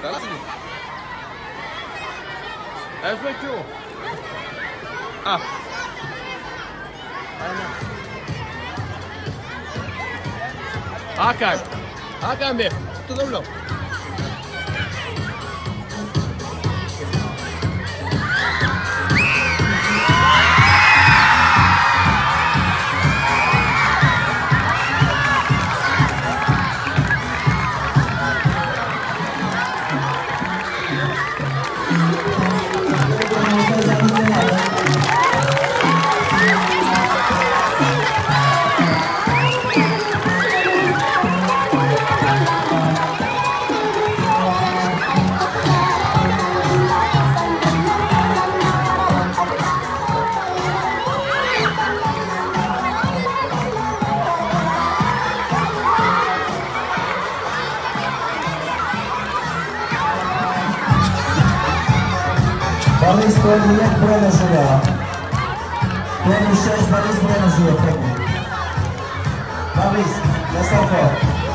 Dați-mi. Dați mai eu. Ah. Hakan. Hakan Bey. Tutun lo. Борис Павлик Брена живе. Борис Борис Брена живе. Борис, я сам.